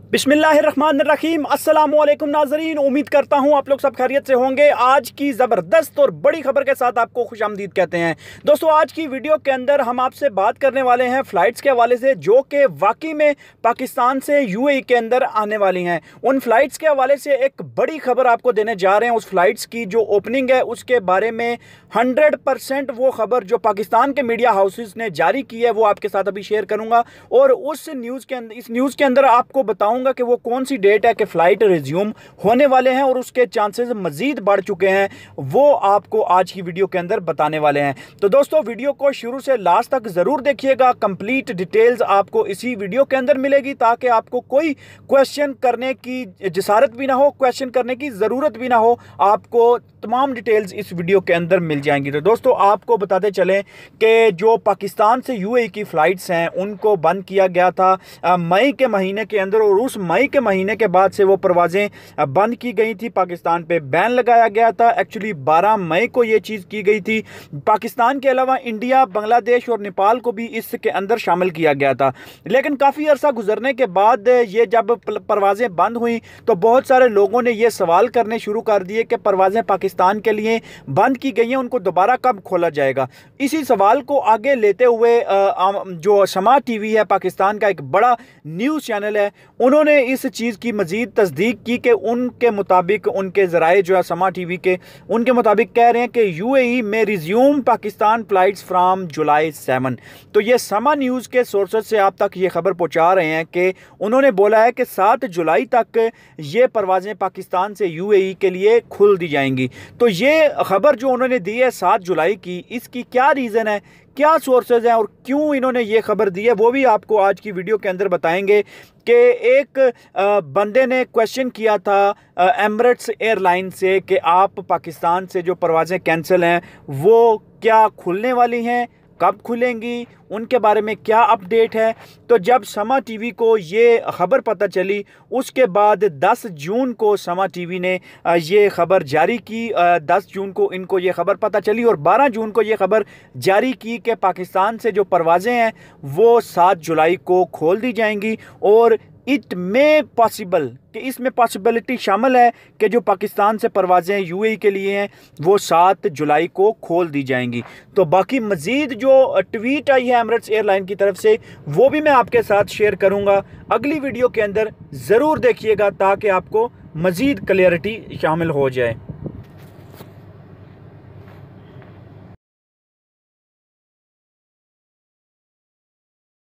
बिस्मिल्लाहिर्रहमानिर्रहीम अस्सलामुअलैकुम नाज़रीन, उम्मीद करता हूं आप लोग सब खैरियत से होंगे। आज की ज़बरदस्त और बड़ी खबर के साथ आपको खुशामदीद कहते हैं। दोस्तों, आज की वीडियो के अंदर हम आपसे बात करने वाले हैं फ़्लाइट्स के हवाले से, जो कि वाकई में पाकिस्तान से यूएई के अंदर आने वाली हैं। उन फ़्लाइट्स के हवाले से एक बड़ी खबर आपको देने जा रहे हैं। उस फ़्लाइट्स की जो ओपनिंग है उसके बारे में 100% वो खबर जो पाकिस्तान के मीडिया हाउसेस ने जारी की है वो आपके साथ अभी शेयर करूँगा। और उस न्यूज़ के अंदर इस न्यूज़ के अंदर आपको बताऊँगा कि वो कौन सी डेट है कि फ़्लाइट रिज्यूम होने वाले हैं और उसके चांसेस मज़ीद बढ़ चुके हैं, वो आपको आज की वीडियो के अंदर बताने वाले हैं। तो दोस्तों, वीडियो को शुरू से लास्ट तक ज़रूर देखिएगा। कंप्लीट डिटेल्स आपको इसी वीडियो के अंदर मिलेगी, ताकि आपको कोई क्वेश्चन करने की जसारत भी ना हो, क्वेश्चन करने की ज़रूरत भी ना हो। आपको तमाम डिटेल्स इस वीडियो के अंदर मिल जाएंगी। तो दोस्तों, आपको बताते चलें कि जो पाकिस्तान से यूएई की फ़्लाइट्स हैं उनको बंद किया गया था मई के महीने के अंदर, और उस मई के महीने के बाद से वो परवाज़ें बंद की गई थी। पाकिस्तान पे बैन लगाया गया था। एक्चुअली 12 मई को ये चीज़ की गई थी। पाकिस्तान के अलावा इंडिया, बांग्लादेश और नेपाल को भी इसके अंदर शामिल किया गया था। लेकिन काफ़ी अरसा गुजरने के बाद ये जब परवाज़ें बंद हुई तो बहुत सारे लोगों ने ये सवाल करने शुरू कर दिए कि परवाज़ें पाकिस्तान के लिए बंद की गई हैं, उनको दोबारा कब खोला जाएगा। इसी सवाल को आगे लेते हुए जो समा टीवी है, पाकिस्तान का एक बड़ा न्यूज़ चैनल है, उन्होंने इस चीज़ की मज़ीद तस्दीक की कि उनके मुताबिक, उनके ज़राए जो है समा टीवी के, उनके मुताबिक कह रहे हैं कि यूएई में resume Pakistan flights from July 7। तो ये समा न्यूज़ के सोर्सेज से आप तक ये खबर पहुंचा रहे हैं कि उन्होंने बोला है कि 7 जुलाई तक ये परवाज़ें पाकिस्तान से यूएई के लिए खुल दी जाएंगी। तो ये खबर जो उन्होंने दी है 7 जुलाई की, इसकी क्या रीज़न है, क्या सोर्सेज हैं और क्यों इन्होंने ये खबर दी है, वो भी आपको आज की वीडियो के अंदर बताएंगे। कि एक बंदे ने क्वेश्चन किया था एमिरेट्स एयरलाइन से कि आप पाकिस्तान से जो परवाज़ें कैंसिल हैं वो क्या खुलने वाली हैं, कब खुलेंगी, उनके बारे में क्या अपडेट है। तो जब समा टीवी को ये ख़बर पता चली, उसके बाद 10 जून को समा टीवी ने ये ख़बर जारी की। 10 जून को इनको ये ख़बर पता चली और 12 जून को ये ख़बर जारी की कि पाकिस्तान से जो परवाज़ें हैं वो 7 जुलाई को खोल दी जाएंगी। और इट में पॉसिबल कि इसमें पॉसिबिलिटी शामिल है कि जो पाकिस्तान से परवाज़ें यूएई के लिए हैं वो 7 जुलाई को खोल दी जाएंगी। तो बाकी मज़ीद जो ट्वीट आई है एमिरेट्स एयरलाइन की तरफ से वो भी मैं आपके साथ शेयर करूंगा अगली वीडियो के अंदर। ज़रूर देखिएगा ताकि आपको मज़ीद क्लियरिटी शामिल हो जाए।